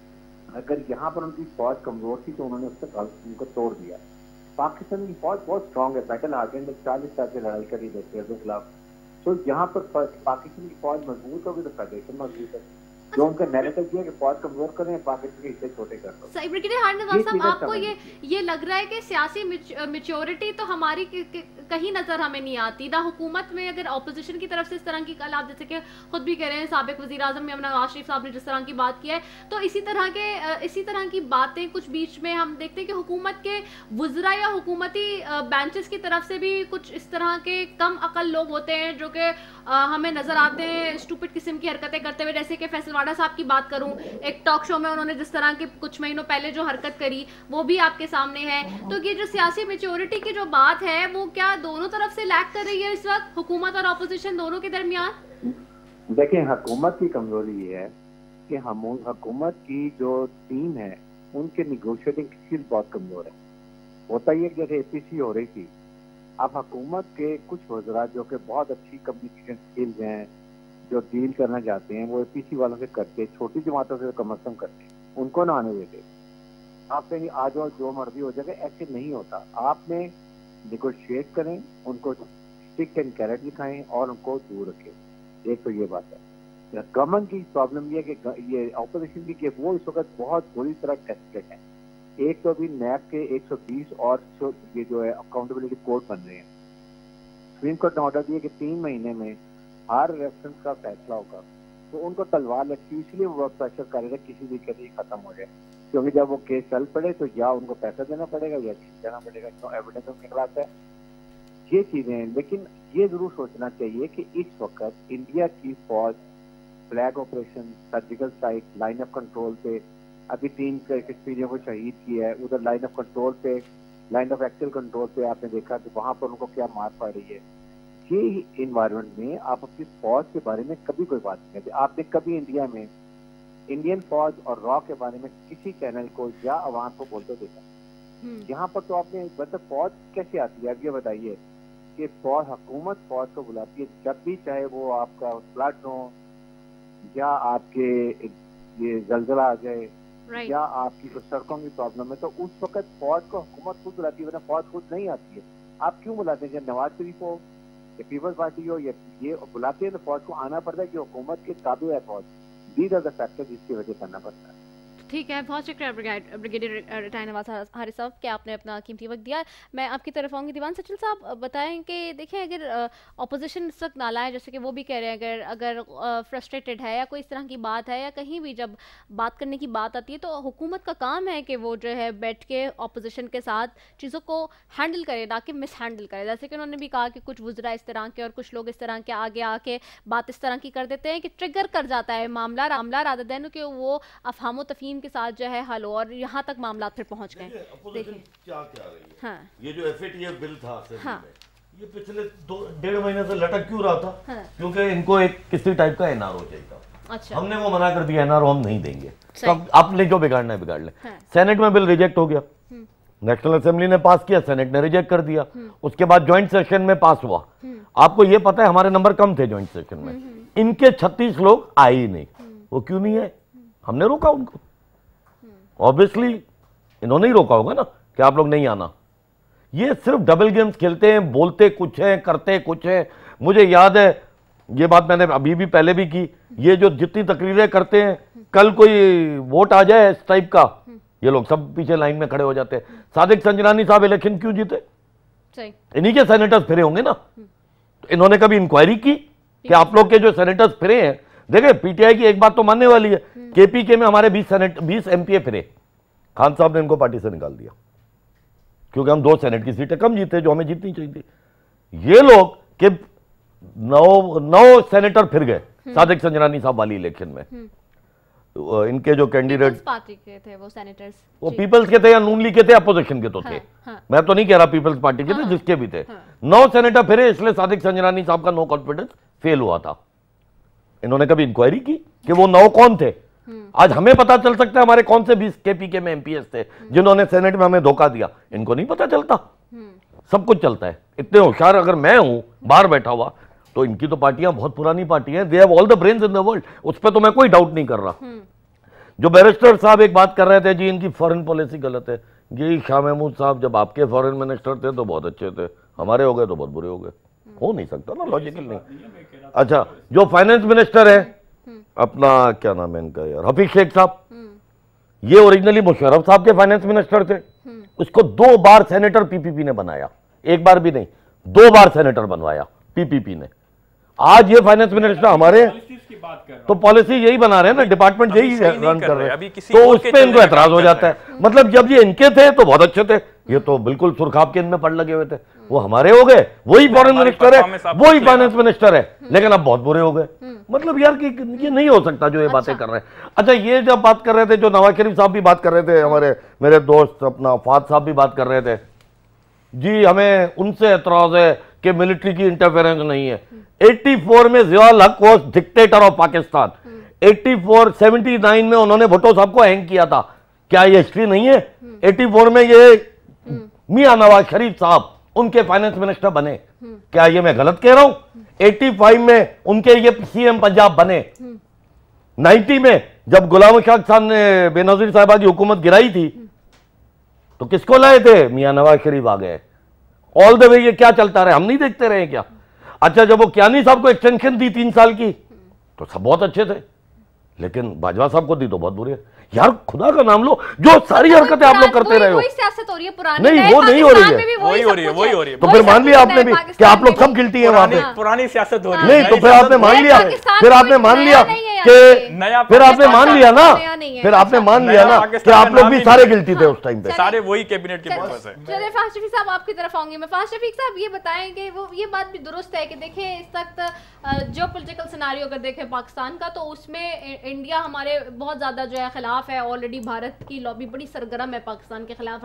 अगर यहाँ पर उनकी फौज कमजोर थी तो उन्होंने उससे उनको तोड़ दिया। पाकिस्तान की फौज बहुत स्ट्रांग है, बैटल हार्डेंड में चालीस साल से लड़ाई करी देते के खिलाफ। तो यहाँ पर पाकिस्तान की फौज मजबूत होगी तो फेडरेशन मजबूत है। जो उनका नैरेटिव ये कि फौज कमजोर करें, पाकिस्तान के हिस्से छोटे कर दो। सही ब्रिगेडियर हारिस नवाज साहब, आपको ये ये लग रहा है कि सियासी मैच्योरिटी तो हमारी कहीं नजर हमें नहीं आती ना हुकूमत में? अगर ऑपोजिशन की तरफ से इस तरह की, कल आप जैसे कि खुद भी कह रहे हैं साबिक वजीर आजम नवाज शरीफ साहब ने जिस तरह की बात की है, तो इसी तरह के इसी तरह की बातें कुछ बीच में हम देखते हैं कि हुकूमत के वज़रा या हुकूमती बेंचेस की तरफ से भी कुछ इस तरह के कम अकल लोग होते हैं जो कि हमें नजर आते हैं स्टूपिड किस्म की हरकतें करते हुए। जैसे कि फैसल वाडा साहब की बात करूं, एक टॉक शो में उन्होंने जिस तरह की कुछ महीनों पहले जो हरकत करी वो भी आपके सामने है। तो ये जो सियासी मैच्योरिटी की जो बात है वो क्या दोनों तरफ से लैक कर रही है इस वक्त, हुकूमत और ऑपोजिशन दोनों के दरमियान? देखिए, हुकूमत की कमजोरी ये है कि हम हुकूमत की जो टीम है उनके निगोशिएटिंग स्किल बहुत कमजोर है। होता ही है जैसे एपीसी हो रही थी, अब हुकूमत के कुछ वज़रा जो कि बहुत अच्छी कम्युनिकेशन स्किल्स हैं, जो डील करना चाहते हैं, वो एपीसी वालों से करते, छोटी जमातों से कम अज कम करते, उनको ना आने देते। आप कहेंगे आ जाओ जो मर्जी हो जाएगा, ऐसे नहीं होता। आपने निगोशिएट करें, उनको स्टिक एंड कैरेट दिखाएं और उनको दूर रखें। एक तो ये बात है। गवर्नमेंट की प्रॉब्लम ये है कि ये ऑपोजिशन की कि वो इस वक्त बहुत बुरी तरह टेस्टेड है। एक तो अभी नैब के एक सौ बीस और ये जो है अकाउंटेबिलिटी कोड बन रहे हैं। सुप्रीम कोर्ट ने ऑर्डर दिया कि तीन महीने में हर रेफरेंस का फैसला होगा, तो उनको तलवार लगती, इसलिए वो प्रेशर करेगा किसी भी कभी खत्म हो जाए, क्योंकि जब वो केस चल पड़े तो या उनको पैसा देना पड़ेगा या छीन जाना पड़ेगा, क्यों एविडेंस उनके खिलाफ है। ये चीजें हैं। लेकिन ये जरूर सोचना चाहिए कि इस वक्त इंडिया की फौज flag operation, surgical strike, line of control पे अभी तीन कश्मीरियों को शहीद किया है, उधर लाइन ऑफ कंट्रोल पे, लाइन ऑफ एक्चुअल कंट्रोल पे आपने देखा कि वहां पर उनको क्या मार पड़ रही है। ये इन्वायरमेंट में आप अपनी फौज के बारे में कभी कोई बात नहीं करते। आपने कभी इंडिया में इंडियन फौज और रॉ के बारे में किसी चैनल को या आवाम को बोलते देखा? यहाँ पर तो आपने मतलब फौज कैसे आती है, अब ये बताइए कि फौज हुकूमत फौज को बुलाती है जब भी, चाहे वो आपका फ्लड हो या आपके ये जलजला आ जाए right. या आपकी कुछ सड़कों की प्रॉब्लम है, तो उस वक्त फौज को हुकूमत खुद बुलाती है, वरना फौज खुद नहीं आती है। आप क्यों बुलाते हैं? जब नवाज शरीफ हो या पीपल्स पार्टी हो या ये बुलाते हैं तो फौज को आना पड़ता है कि हुकूमत के ताबे है फौज। दीज आर द फैक्टर जिसकी वजह करना पड़ता है। ठीक है, बहुत शुक्रिया ब्रिगेडियर रिटायर नवाज हारिस साहब कि आपने अपना कीमती वक्त दिया। मैं आपकी तरफ आऊँगी। दीवान सचिल साहब बताएं कि देखें अगर अपोजिशन इस वक्त नाला है, जैसे कि वो भी कह रहे हैं, अगर अगर फ्रस्ट्रेटेड है या कोई इस तरह की बात है या कहीं भी जब बात करने की बात आती है तो हुकूमत का काम है कि वो जो है बैठ के अपोजिशन के साथ चीज़ों को हैंडल करे, ना कि मिस हैंडल करे। जैसे कि उन्होंने भी कहा कि कुछ वुज़रा इस तरह के और कुछ लोग इस तरह के आगे आके बात इस तरह की कर देते हैं कि ट्रिगर कर जाता है मामला मामला रादर देन कि वो अफहाम तफहीम के साथ जो है हल हो और यहाँ तक मामला फिर पहुँच गए। अपोजिशन क्या क्या रही है? हाँ। ये जो F A T F bill था हाँ। में, ये पिछले दो डेढ़ महीने से लटक क्यों रहा था? हाँ। क्योंकि इनको एक किसी टाइप का एन आर ओ चाहिए था। अच्छा। हमने वो मना कर दिया, एन आर ओ हम नहीं देंगे, तो आपने जो बिगाड़ना है बिगाड़ ले। हाँ। सेनेट में बिल रिजेक्ट हो गया, नेशनल असेंबली ने पास किया, सेनेट ने रिजेक्ट कर दिया, उसके बाद ज्वाइंट सेशन में पास हुआ। आपको ये पता है हमारे नंबर कम थे ज्वाइंट सेशन में, इनके छत्तीस लोग आए ही नहीं। वो क्यों नहीं आए? हमने रोका उनको। ऑब्वियसली इन्होंने ही रोका होगा ना कि आप लोग नहीं आना। ये सिर्फ डबल गेम्स खेलते हैं, बोलते कुछ है करते कुछ है। मुझे याद है, ये बात मैंने अभी भी पहले भी की, ये जो जितनी तकरीरें करते हैं, कल कोई वोट आ जाए इस टाइप का, ये लोग सब पीछे लाइन में खड़े हो जाते हैं। सादिक संजरानी साहब इलेक्शन क्यों जीते? सही, इन्हीं के सेनेटर्स फिरे होंगे ना। तो इन्होंने कभी इंक्वायरी की कि आप लोग के जो सेनेटर्स फिरे हैं? देखिए पीटीआई की एक बात तो मानने वाली है, केपीके में हमारे बीस सेनेट बीस एमपीए फिरे, खान साहब ने इनको पार्टी से निकाल दिया क्योंकि हम दो सेनेट की सीटें कम जीते जो हमें जीतनी चाहिए थी। ये लोग के नौ नौ सेनेटर फिर गए सादिक संजरानी साहब वाली इलेक्शन में। तो इनके जो कैंडिडेट पार्टी के थे वो सेनेटर्स, वो पीपल्स के थे या नून लीग के थे, अपोजिशन के तो थे। हाँ, हाँ, मैं तो नहीं कह रहा पीपल्स पार्टी के थे, हाँ, जिसके भी थे। हाँ, नौ सेनेटर फिरे, इसलिए सादिक संजरानी साहब का नो कॉन्फिडेंस फेल हुआ था। इन्होंने कभी इंक्वायरी की कि वो नौ कौन थे? आज हमें पता चल सकता है हमारे कौन से बीस केपीके में एमपीएस थे जिन्होंने सेनेट में हमें धोखा दिया। इनको नहीं पता चलता? सब कुछ चलता है। इतने होशियार अगर मैं हूं बाहर बैठा हुआ, तो इनकी तो पार्टियां बहुत पुरानी पार्टी हैं, they have all the brains in the world, उस पर तो मैं कोई डाउट नहीं कर रहा। जो बैरिस्टर साहब एक बात कर रहे थे, जी इनकी फॉरेन पॉलिसी गलत है। जी शाह महमूद साहब जब आपके फॉरेन मिनिस्टर थे तो बहुत अच्छे थे, हमारे हो गए तो बहुत बुरे हो गए। हो नहीं सकता ना, लॉजिकल नहीं। अच्छा, जो फाइनेंस मिनिस्टर है अपना क्या नाम है इनका यार, हफीज शेख साहब, ये ओरिजिनली मुशर्रफ साहब के फाइनेंस मिनिस्टर थे। उसको दो बार सेनेटर पीपीपी ने बनाया, एक बार भी नहीं, दो बार सेनेटर बनवाया पीपीपी ने। आज ये फाइनेंस मिनिस्टर हमारे, तो पॉलिसी यही बना रहे हैं ना, डिपार्टमेंट यही रन कर रहे हैं, तो उस पर इनको एतराज हो जाता है। मतलब जब ये इनके थे तो बहुत अच्छे थे, ये तो बिल्कुल सुरखाब के इनमें पड़ लगे हुए थे। वो हमारे हो गए, वही फॉरेन मिनिस्टर है, वही फाइनेंस मिनिस्टर है, लेकिन अब बहुत बुरे हो गए। मतलब यार कि ये नहीं हो सकता जो ये बातें कर रहे हैं। अच्छा, ये जब बात कर रहे थे, जो नवाज शरीफ साहब भी बात कर रहे थे, हमारे मेरे दोस्त अपना फाद साहब भी बात कर रहे थे, जी हमें उनसे एतराज है कि मिलिट्री की इंटरफेरेंस नहीं है। चौरासी में ज़ियाउल हक वाज डिक्टेटर ऑफ पाकिस्तान, चौरासी उन्यासी में उन्होंने भुट्टो साहब को हैंग किया था। क्या ये हिस्ट्री नहीं है? चौरासी में ये मियां नवाज शरीफ साहब उनके फाइनेंस मिनिस्टर बने, क्या ये मैं गलत कह रहा हूं? पचासी में उनके ये सीएम पंजाब बने। नब्बे में जब गुलाम शाह साहब ने बेनजीर साहिबा की हुकूमत गिराई थी तो किसको लाए थे? मियां नवाज शरीफ आ गए। ऑल द वे ये क्या चलता रहे, हम नहीं देखते रहे क्या? अच्छा, जब वो कियानी साहब को एक्सटेंशन दी तीन साल की तो सब बहुत अच्छे थे, लेकिन बाजवा साहब को दी तो बहुत बुरे। यार खुदा का नाम लो, जो सारी हरकतें आप लोग करते रहे हो, सियासत हो रही है पुरानी, नहीं वो नहीं हो रही है, वही हो रही है, वही हो रही है। तो फिर मान लिया आपने भी कि आप लोग सब गिल्टी है वहां पे, पुरानी सियासत हो रही है। नहीं तो फिर आपने मान लिया, फिर आपने मान लिया कि नया, फिर आपने मान लिया ना, फिर आपने मान लिया ना कि आप लोग भी सारे गिल्टी थे उस टाइम पे, सारे वही कैबिनेट के मेंबर्स हैं। चलिए फास्ट शफीक साहब आपकी तरफ आऊंगी मैं। फास्ट शफीक साहब ये बताएंगे, वो ये बात भी दुरुस्त है कि देखें इस वक्त जो पॉलिटिकल सिनेरियो अगर देखें पाकिस्तान का, तो उसमें इंडिया हमारे बहुत ज्यादा जो है खिलाफ है। ऑलरेडी भारत की लॉबी बड़ी सरगर्म है पाकिस्तान के खिलाफ हर जगह में,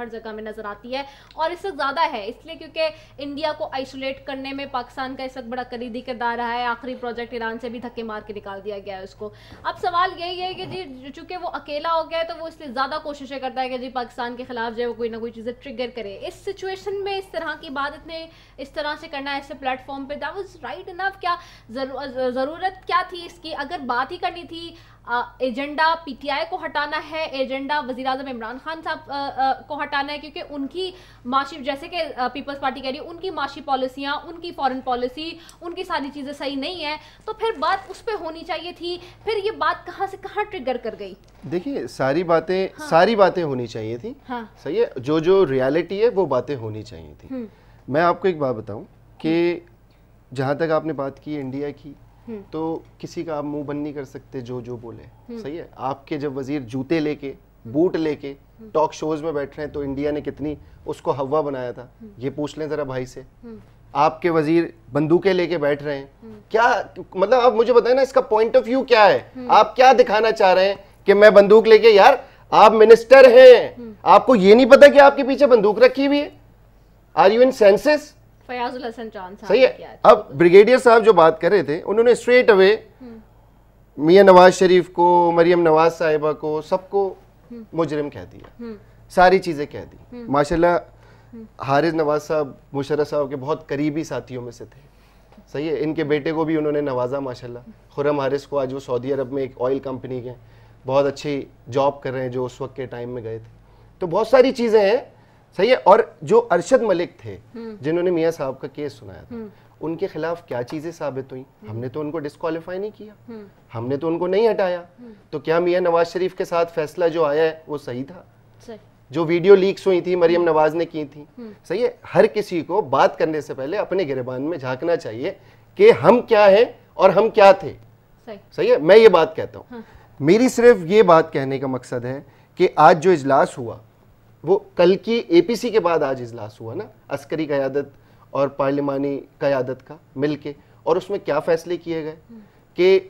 हमें नजर आती है, और इस वक्त ज़्यादा है इसलिए क्योंकि इंडिया को आइसोलेट करने में पाकिस्तान का इस वक्त बड़ा कलीदी किरदार रहा है। आखिरी प्रोजेक्ट ईरान से भी धक्के मार के निकाल दिया गया है उसको। अब सवाल यही है कि जी चूंकि वो अकेला हो गया है तो वो इसलिए ज़्यादा कोशिशें करता है कि जी पाकिस्तान के खिलाफ जो है वो कोई ना कोई चीज़ें ट्रिगर करे। इस सिचुएशन में इस तरह की बात इतने इस तरह से करना ऐसे प्लेटफॉर्म पे, दैट वाज राइट इनफ? क्या ज़रूरत क्या थी इसकी? अगर बात ही करनी थी एजेंडा पीटीआई को हटाना है, एजेंडा वज़ीर आज़म इमरान खान साहब को हटाना है क्योंकि उनकी माशी, जैसे कि पीपल्स पार्टी कह रही है, उनकी माशी पॉलिसियाँ, उनकी फॉरेन पॉलिसी, उनकी सारी चीज़ें सही नहीं है, तो फिर बात उस पर होनी चाहिए थी। फिर ये बात कहाँ से कहाँ ट्रिगर कर गई? देखिए सारी बातें हाँ। सारी बातें होनी चाहिए थी हाँ। सही है, जो जो रियलिटी है वो बातें होनी चाहिए थी। मैं आपको एक बात बताऊं कि जहाँ तक आपने बात की इंडिया की, तो किसी का आप मुंह बंद नहीं कर सकते जो जो बोले, सही है। आपके जब वजीर जूते लेके बूट लेके टॉक शोज में बैठ रहे हैं तो इंडिया ने कितनी उसको हवा बनाया था, ये पूछ लें जरा भाई से। आपके वजीर बंदूकें लेके बैठ रहे हैं, क्या मतलब आप मुझे बताएं ना, इसका पॉइंट ऑफ व्यू क्या है? आप क्या दिखाना चाह रहे हैं कि मैं बंदूक लेके, यार आप मिनिस्टर हैं, आपको ये नहीं पता कि आपके पीछे बंदूक रखी हुई है? Are you in senses? Fayyazul Hasan Chand सही है। अब ब्रिगेडियर साहब जो बात कर रहे थे उन्होंने स्ट्रेट अवे मियां नवाज शरीफ को, मरियम नवाज साहिबा को, सबको मुजरिम कह दिया, सारी चीजें कह दी। माशाल्लाह हारिस नवाज साहब मुशर्रफ साहब के बहुत करीबी साथियों में से थे, सही है। इनके बेटे को भी उन्होंने नवाजा माशाल्लाह, खुर्रम हारिस को। आज वो सऊदी अरब में एक ऑयल कंपनी के बहुत अच्छी जॉब कर रहे हैं जो उस वक्त के टाइम में गए थे। तो बहुत सारी चीजें हैं, सही है। और जो अरशद मलिक थे जिन्होंने मियां साहब का केस सुनाया था, उनके खिलाफ क्या चीजें साबित हुई? हमने तो उनको डिस्क्वालीफाई नहीं किया, हमने तो उनको नहीं हटाया। तो क्या मियां नवाज शरीफ के साथ फैसला जो आया है वो सही था? सही। जो वीडियो लीक्स हुई थी मरियम नवाज ने की थी, सही है। हर किसी को बात करने से पहले अपने गिरबान में झांकना चाहिए कि हम क्या हैं और हम क्या थे, सही, सही है। मैं ये बात कहता हूँ, हाँ। मेरी सिर्फ ये बात कहने का मकसद है कि आज जो इजलास हुआ वो कल की एपीसी के बाद आज इजलास हुआ ना, अस्करी क़यादत और पार्लिमानी क़यादत का मिलके, और उसमें क्या फैसले किए गए कि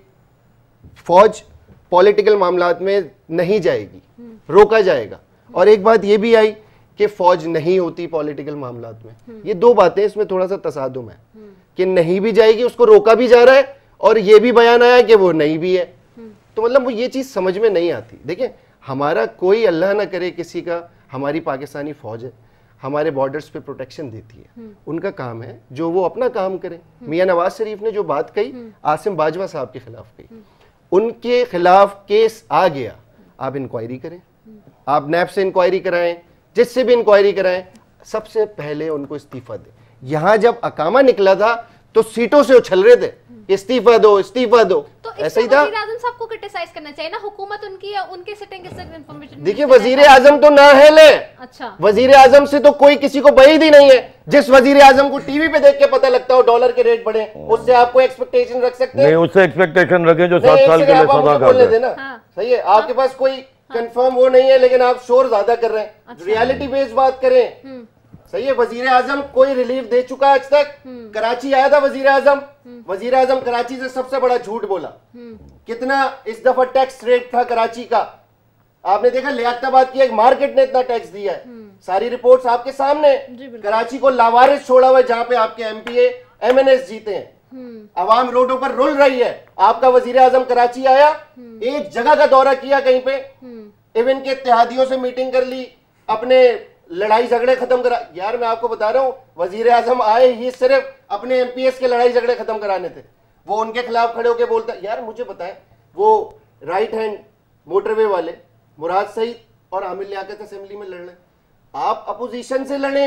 फौज पॉलिटिकल मामलात में नहीं जाएगी, रोका जाएगा। और एक बात ये भी आई कि फौज नहीं होती पॉलिटिकल मामलात में। ये दो बातें इसमें थोड़ा सा तसादुम है कि नहीं भी जाएगी, उसको रोका भी जा रहा है, और ये भी बयान आया कि वो नहीं भी है। तो मतलब वो ये चीज़ समझ में नहीं आती। देखिए हमारा कोई अल्लाह ना करे किसी का, हमारी पाकिस्तानी फौज है, हमारे बॉर्डर्स पे प्रोटेक्शन देती है, उनका काम है जो वो अपना काम करें। मियां नवाज शरीफ ने जो बात कही आसिम बाजवा साहब के खिलाफ कही, उनके खिलाफ केस आ गया, आप इंक्वायरी करें, आप नैब से इंक्वायरी कराएं, जिससे भी इंक्वायरी कराएं, सबसे पहले उनको इस्तीफा दें। यहां जब अकामा निकला था तो सीटों से उछल रहे थे, इस्तीफा दो इस्तीफा दो, तो ऐसा ही था। वज़ीर आज़म साहब को क्रिटिसाइज करना चाहिए ना, हुकूमत उनकी है, उनके सिटिंग इंफॉर्मेशन। देखिए वजीर आजम तो ना है ले, अच्छा वजीर आजम से तो कोई किसी को बईद ही नहीं है। जिस वजीर आजम को टीवी पे देख के पता लगता हो डॉलर के रेट बढ़े, उससे आपको एक्सपेक्टेशन रख सकते हैं? नहीं, उससे एक्सपेक्टेशन रखे जो सात साल के लिए सजा कर देना, सही है। आपके पास कोई कंफर्म वो नहीं है, लेकिन आप शोर ज्यादा कर रहे हैं। रियलिटी बेस्ड बात करें, सही है। वजीर आजम कोई रिलीफ दे चुका है आज तक? कराची आया था वजीर आजम, वजीर आजम कराची से सबसे बड़ा झूठ बोला। कितना इस दफा टैक्स रेट था कराची का? आपने देखा लियाकताबाद की एक मार्केट ने इतना टैक्स दिया है, सारी रिपोर्ट्स आपके सामने। कराची को लावारिस छोड़ा हुआ है जहां पे आपके एमपीए एमएनएस जीते हैं, आवाम रोडों पर रुल रही है। आपका वजीर आजम कराची आया, एक जगह का दौरा किया कहीं पे, इवन के इत्तेहादियों से मीटिंग कर ली, अपने लड़ाई झगड़े खत्म करा। यार मैं आपको बता रहा हूं, वजीर आजम आए ही सिर्फ अपने एमपीएस के लड़ाई झगड़े खत्म कराने थे। वो उनके खिलाफ खड़े होकर बोलता, यार मुझे बताएं, वो राइट हैंड मोटरवे वाले मुराद सईद और आमिर लियाकत असेंबली में लड़ रहे, आप अपोजिशन से लड़े,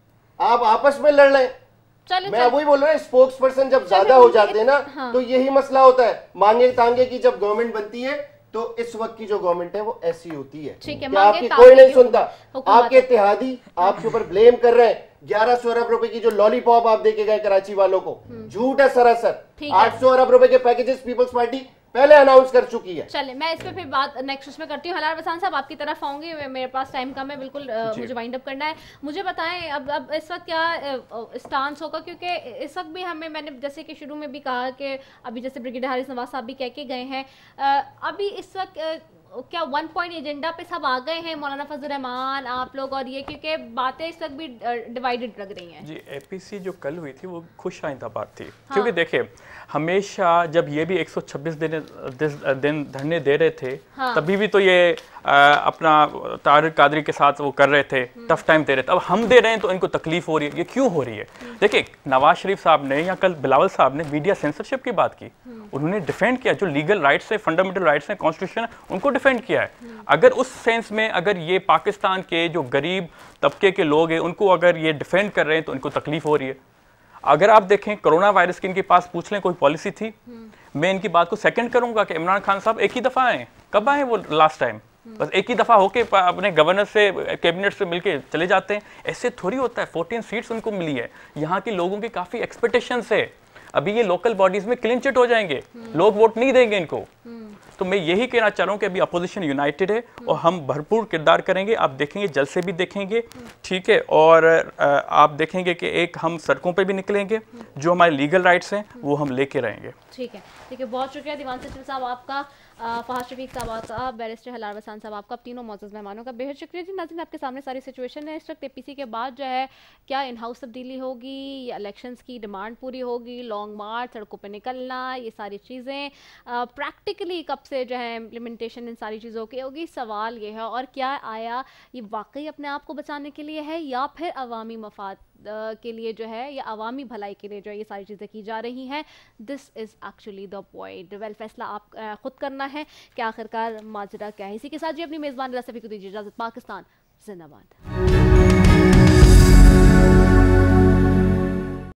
आप आपस में लड़ रहे। चले, मैं वही बोल रहा हूँ, स्पोक्स पर्सन जब ज्यादा हो जाते हैं ना, हाँ। तो यही मसला होता है। मांगे तांगे की जब गवर्नमेंट बनती है तो इस वक्त की जो गवर्नमेंट है वो ऐसी होती है कि आपकी कोई नहीं सुनता। आपके इत्तेहादी आपके ऊपर ब्लेम कर रहे हैं। ग्यारह सौ अरब रुपए की जो लॉलीपॉप आप देके गए कराची वालों को, झूठ है सरासर। आठ सौ अरब रुपए के पैकेजेस पीपल्स पार्टी पहले अनाउंस कर चुकी है। चले मैं इस पे फिर बात नेक्स्ट उसमें करती हूँ। हलाल वसान साहब आपकी तरफ आऊंगी, मेरे पास टाइम कम है, बिल्कुल मुझे वाइंड अप करना है। मुझे बताएं अब अब इस वक्त क्या स्टांस होगा, क्योंकि इस वक्त भी हमें, मैंने जैसे कि शुरू में भी कहा कि अभी जैसे ब्रिगेडियर हारिस नवाज साहब भी कह के गए हैं, अभी इस वक्त क्या वन पॉइंट एजेंडा पे सब आ गए हैं मौलाना फजल रहमान आप लोग और ये, क्योंकि बातें इस वक्त भी डिवाइडेड लग रही हैं? जी, एपीसी जो कल हुई थी वो खुश आइंदा बात थी। हाँ। क्योंकि देखिए हमेशा जब ये भी एक सौ छब्बीस दिन दिन धरने दे रहे थे, हाँ। तभी भी तो ये आ, अपना तारिक कादरी के साथ वो कर रहे थे, टफ टाइम दे रहे थे। अब हम दे रहे हैं तो इनको तकलीफ हो रही है। ये क्यों हो रही है? देखिए नवाज शरीफ साहब ने या कल बिलावल साहब ने मीडिया सेंसरशिप की बात की, उन्होंने डिफेंड किया जो लीगल राइट्स है, फंडामेंटल राइट्स हैं, कॉन्स्टिट्यूशन है, उनको डिफेंड किया है। अगर उस सेंस में अगर ये पाकिस्तान के जो गरीब तबके के लोग हैं उनको अगर ये डिफेंड कर रहे हैं तो इनको तकलीफ हो रही है। अगर आप देखें कोरोना वायरस की इनके पास पूछ लें कोई पॉलिसी थी? मैं इनकी बात को सेकंड करूंगा कि इमरान खान साहब एक ही दफा आए, कब आए वो लास्ट टाइम? बस एक ही दफा होके अपने गवर्नर से कैबिनेट से मिलके चले जाते हैं। ऐसे थोड़ी होता है। चौदह सीट्स उनको मिली है, यहाँ के लोगों की काफी एक्सपेक्टेशंस है। अभी ये लोकल बॉडीज में क्लीन चिट हो जाएंगे, लोग वोट नहीं देंगे इनको। तो मैं यही कहना चाह रहा हूँ कि अभी अपोजिशन यूनाइटेड है और हम भरपूर किरदार करेंगे। आप देखेंगे जल्द से भी देखेंगे, ठीक है। और आप देखेंगे कि एक हम सड़कों पे भी निकलेंगे, जो हमारे लीगल राइट्स हैं वो हम लेके रहेंगे। ठीक है, ठीक है, बहुत शुक्रिया दीवान सचिव साहब आपका, फहद शफीक साहब आपका, बैरिस्टर हलाल वसान साहब आपका, तीनों मौजूद मेहमानों का बेहद शुक्रिया जी। नाज़रीन आपके सामने सारी सिचुएशन है इस वक्त एपीसी के बाद जो है क्या इन हाउस तब्दीली होगी या इलेक्शंस की डिमांड पूरी होगी, लॉन्ग मार्च, सड़कों पे निकलना, ये सारी चीज़ें प्रैक्टिकली कब से जो है इम्प्लीमेंटेशन इन सारी चीज़ों की होगी। सवाल ये है, और क्या आया ये वाकई अपने आप को बचाने के लिए है या फिर अवामी मफाद के लिए जो है या अवामी भलाई के लिए जो है ये सारी चीज़ें की जा रही हैं? This is actually the point. Well फैसला आप खुद करना है कि आखिरकार माजरा क्या है। इसी के साथ जी अपनी मेज़बान रज़ा सफ़ी को दीजिए इजाज़त। पाकिस्तान जिंदाबाद।